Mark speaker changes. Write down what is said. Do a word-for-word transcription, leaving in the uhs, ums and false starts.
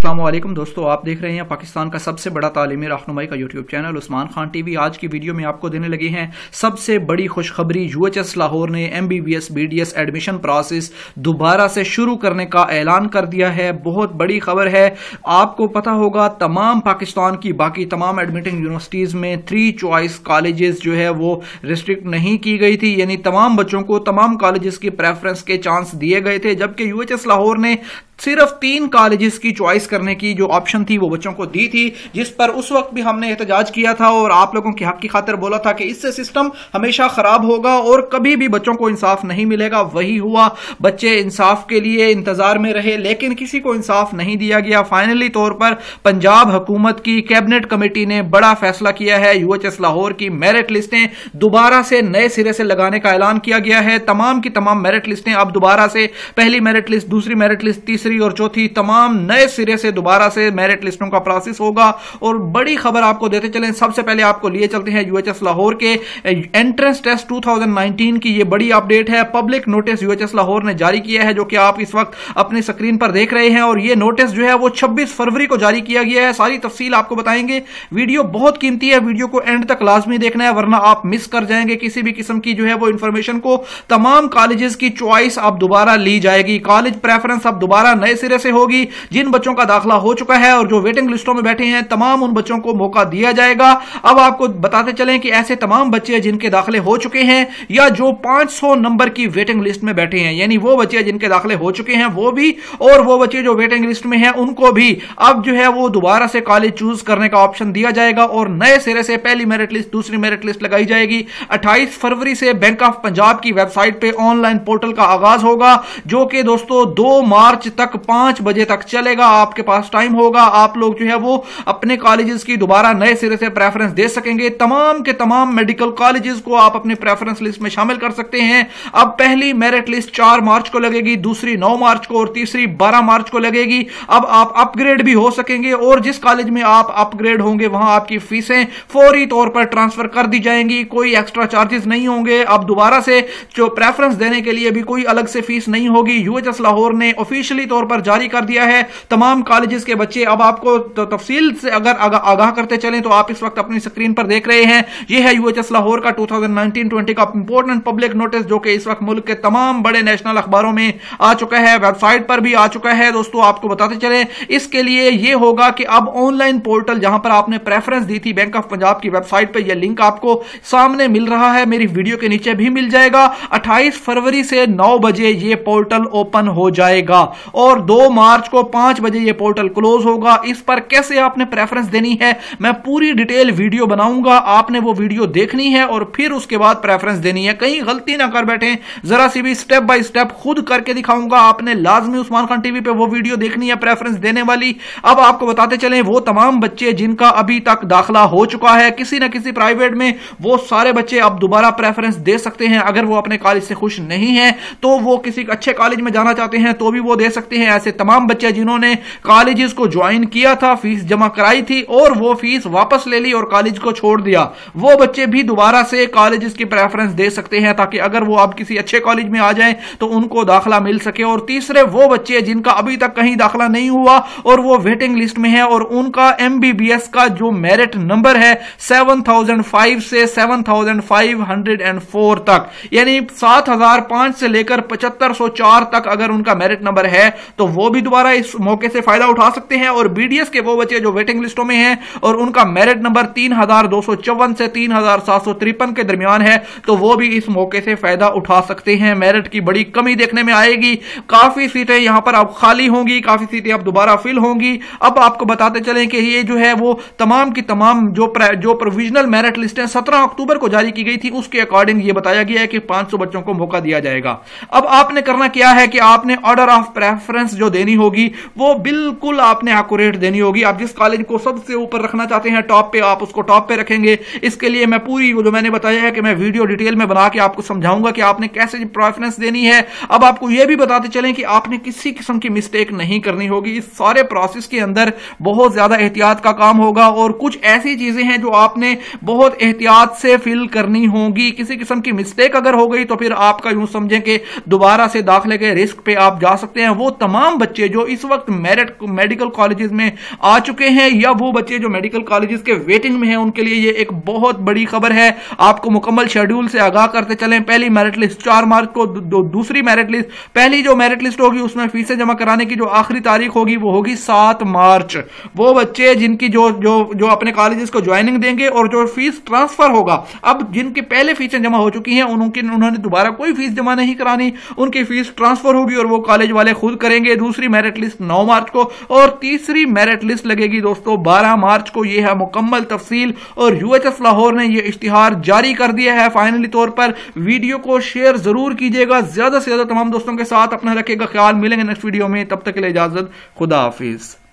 Speaker 1: अस्सलामुअलैकुम दोस्तों, आप देख रहे हैं पाकिस्तान का सबसे बड़ा तालीमी रहनुमाई का YouTube channel Usman Khan TV. आज की वीडियो में आपको देने लगे हैं सबसे बड़ी खुशखबरी। यूएचएस लाहौर ने एमबीबीएस बीडीएस एडमिशन प्रोसेस दोबारा से शुरू करने का ऐलान कर दिया है। बहुत बड़ी खबर है। आपको पता होगा तमाम पाकिस्तान की बाकी तमाम एडमिटिंग यूनिवर्सिटीज में थ्री चॉइस कॉलेजेस जो है वो रिस्ट्रिक्ट नहीं की गई थी, यानी तमाम बच्चों को तमाम कॉलेजेस की प्रेफरेंस के चांस दिए गए थे, जबकि यूएचएस लाहौर ने सिर्फ तीन कॉलेजेस की चॉइस करने की जो ऑप्शन थी वो बच्चों को दी थी, जिस पर उस वक्त भी हमने एहतजाज किया था और आप लोगों के हक की खातिर बोला था कि इससे सिस्टम हमेशा खराब होगा और कभी भी बच्चों को इंसाफ नहीं मिलेगा। वही हुआ, बच्चे इंसाफ के लिए इंतजार में रहे लेकिन किसी को इंसाफ नहीं दिया गया। फाइनली तौर पर पंजाब हुकूमत की कैबिनेट कमेटी ने बड़ा फैसला किया है। यूएचएस लाहौर की मेरिट लिस्टें दोबारा से नए सिरे से लगाने का ऐलान किया गया है। तमाम की तमाम मेरिट लिस्टें अब दोबारा से, पहली मेरिट लिस्ट, दूसरी मेरिट लिस्ट, तीसरी और चौथी, तमाम नए सिरे से दोबारा से मेरिट लिस्टों का प्रोसेस होगा। और बड़ी खबर आपको देते चलें, सबसे पहले आपको लिए चलते हैं यूएचएस लाहौर के एंट्रेंस टेस्ट दो हज़ार उन्नीस की ये बड़ी अपडेट है। पब्लिक नोटिस यूएचएस लाहौर ने जारी किया है, जो कि आप इस वक्त अपनी स्क्रीन पर देख रहे हैं। और ये नोटिस जो है वो छब्बीस फरवरी को जारी किया गया है। सारी तफसील आपको बताएंगे। वीडियो बहुत कीमती है, वीडियो को एंड तक लाजमी देखना है वरना आप मिस कर जाएंगे किसी भी किस्म की जो है वो इंफॉर्मेशन को। तमाम कॉलेजेस की चॉइस अब दोबारा ली जाएगी। कॉलेज प्रेफरेंस अब दोबारा नए सिरे से होगी। जिन बच्चों का दाखिला हो चुका है और जो वेटिंग लिस्टों में बैठे हैं, तमाम उन बच्चों को मौका दिया जाएगा। अब आपको बताते चलें कि ऐसे तमाम बच्चे जिनके दाखिले हो चुके हैं या जो पांच सौ नंबर की वेटिंग लिस्ट में बैठे हैं, यानी वो बच्चे जिनके दाखिले हो चुके हैं वो भी, और वो बच्चे जो वेटिंग लिस्ट में हैं उनको भी अब जो है वो दोबारा से कॉलेज चूज करने का ऑप्शन दिया जाएगा और नए सिरे से पहली मेरिट लिस्ट, दूसरी मेरिट लिस्ट लगाई जाएगी। अट्ठाईस फरवरी से बैंक ऑफ पंजाब की वेबसाइट पे ऑनलाइन पोर्टल का आगाज होगा, जो कि दोस्तों दो मार्च तक पांच बजे तक चलेगा। आपके पास टाइम होगा, आप लोग जो है वो अपने कॉलेजेस की दोबारा नए सिरे से प्रेफरेंस दे सकेंगे। तमाम के तमाम मेडिकल कॉलेजेस को आप अपने प्रेफरेंस लिस्ट में शामिल कर सकते हैं। अब पहली मेरिट लिस्ट चार मार्च को लगेगी, दूसरी नौ मार्च को और तीसरी बारह मार्च को लगेगी। अब आप अपग्रेड भी हो सकेंगे और जिस कॉलेज में आप अपग्रेड होंगे वहां आपकी फीसें फौरी तौर पर ट्रांसफर कर दी जाएंगी, कोई एक्स्ट्रा चार्जेस नहीं होंगे। अब दोबारा से जो प्रेफरेंस देने के लिए भी कोई अलग से फीस नहीं होगी। यूएचएस लाहौर ने ऑफिशियली तौर पर जारी कर दिया है तमाम कॉलेजेस के बच्चे। अब आपको तो तफसील से अगर आगा, आगाह करते चलें तो आप इस वक्त अपनी स्क्रीन पर देख रहे हैं, यह है यूएचएस लाहौर का दो हज़ार उन्नीस बीस का इंपॉर्टेंट पब्लिक नोटिस, जो कि इस वक्त मुल्क के तमाम बड़े नेशनल अखबारों में आ चुका है, वेबसाइट पर भी आ चुका है। दोस्तों आपको बताते चलें, इसके लिए यह होगा कि अब ऑनलाइन पोर्टल जहां पर आपने प्रेफरेंस दी थी बैंक ऑफ पंजाब की वेबसाइट पर, यह लिंक आपको सामने मिल रहा है, मेरी वीडियो के नीचे भी मिल जाएगा। अट्ठाईस फरवरी से नौ बजे यह पोर्टल ओपन हो जाएगा और दो मार्च को पांच बजे यह पोर्टल क्लोज होगा। इस पर कैसे आपने प्रेफरेंस देनी है मैं पूरी डिटेल वीडियो बनाऊंगा, आपने वो वीडियो देखनी है और फिर उसके बाद प्रेफरेंस देनी है। कहीं गलती ना कर बैठे, जरा सी भी स्टेप बाय स्टेप खुद करके दिखाऊंगा। आपने लाजमी उस्मान खान टीवी पे वो वीडियो देखनी है प्रेफरेंस देने वाली। अब आपको बताते चलें, वो तमाम बच्चे जिनका अभी तक दाखिला हो चुका है किसी ना किसी प्राइवेट में, वो सारे बच्चे अब दोबारा प्रेफरेंस दे सकते हैं। अगर वो अपने कॉलेज से खुश नहीं है तो वो किसी अच्छे कॉलेज में जाना चाहते हैं तो भी वो दे सकते हैं। ऐसे तमाम बच्चे जिन्होंने कॉलेजेस को ज्वाइन किया था, फीस जमा कराई थी और वो फीस वापस ले ली और कॉलेज को छोड़ दिया, वो बच्चे भी दोबारा से कॉलेजेस की प्रेफरेंस दे सकते हैं, ताकि अगर वो अब किसी अच्छे कॉलेज में आ जाएं तो उनको दाखिला मिल सके। और तीसरे वो बच्चे जिनका अभी तक कहीं दाखिला नहीं हुआ और वो वेटिंग लिस्ट में है और उनका एमबीबीएस का जो मेरिट नंबर है सात हज़ार पाँच से सात हज़ार पाँच सौ चार तक, यानी सात हज़ार पाँच से लेकर पचहत्तर सौ चार तक अगर उनका मेरिट नंबर है तो वो भी दोबारा इस मौके से फायदा उठा सकते हैं। और बीडीएस के वो बच्चे जो वेटिंग लिस्टों में हैं और उनका मेरिट नंबर तीन हजार दो सौ चौवन से तीन हजार सात सौ तिरपन के दरमियान है तो वो भी इस मौके से फायदा उठा सकते हैं। मेरिट की बड़ी कमी देखने में आएगी, काफी सीटें यहां पर अब खाली होंगी, काफी सीटें अब दोबारा फिल होंगी। अब आपको बताते चलें कि ये जो है वो तमाम की तमाम जो जो प्रोविजनल मेरिट लिस्टें सत्रह अक्टूबर को जारी की गई थी, उसके अकॉर्डिंग ये बताया गया है कि पांच सौ बच्चों को मौका दिया जाएगा। अब आपने करना क्या है कि आपने ऑर्डर ऑफ प्रेफरेंस जो देनी होगी वो बिल्कुल आपने एक्यूरेट देनी होगी। आप जिस कॉलेज जिनको सबसे ऊपर रखना चाहते हैं टॉप पे, आप उसको टॉप पे रखेंगे। इसके लिए मैं पूरी जो मैंने बताया है कि मैं वीडियो डिटेल में बना के आपको समझाऊंगा कि आपने कैसे प्रेफरेंस देनी है। अब आपको यह भी बताते चलें कि आपने किसी किस्म की मिस्टेक नहीं करनी होगी। इस सारे प्रोसेस के अंदर बहुत ज्यादा एहतियात का काम होगा और कुछ ऐसी चीजें हैं जो आपने बहुत एहतियात से फिल करनी होगी। किसी किस्म की मिस्टेक अगर हो गई तो फिर आपका यूं समझें कि दोबारा से दाखिले के रिस्क पे आप जा सकते हैं। वो तमाम बच्चे जो इस वक्त मेरिट मेडिकल कॉलेजेस में आ चुके हैं या वो बच्चे जो मेडिकल कॉलेजेस के वेटिंग में हैं, उनके लिए ये एक बहुत बड़ी खबर है। आपको मुकम्मल शेड्यूल से आगाह करते चलें। पहली मेरिट लिस्ट चार मार्च को, दो, दूसरी मेरिट लिस्ट, पहली जो मेरिट लिस्ट होगी उसमें फीसें जमा कराने की जो आखिरी तारीख होगी वो होगी सात मार्च। वो बच्चे जिनकी जो जो जो अपने कॉलेजेस को ज्वाइनिंग देंगे और जो फीस ट्रांसफर होगा, अब जिनके पहले फीसें जमा हो चुकी हैं उनकी उन्होंने दोबारा कोई फीस जमा नहीं करानी, उनकी फीस ट्रांसफर होगी और वो कॉलेज वाले खुद करेंगे। दूसरी मेरिट लिस्ट नौ मार्च को और तीसरी मेरिट लिस्ट लगेगी दोस्तों बारह मार्च को। यह है मुकम्मल तफसील और यूएचएस लाहौर ने यह इश्तिहार जारी कर दिया है फाइनली तौर पर। वीडियो को शेयर जरूर कीजिएगा ज्यादा से ज्यादा तमाम दोस्तों के साथ। अपना रखिएगा ख्याल, मिलेंगे नेक्स्ट वीडियो में, तब तक के लिए इजाजत, खुदा हाफिज।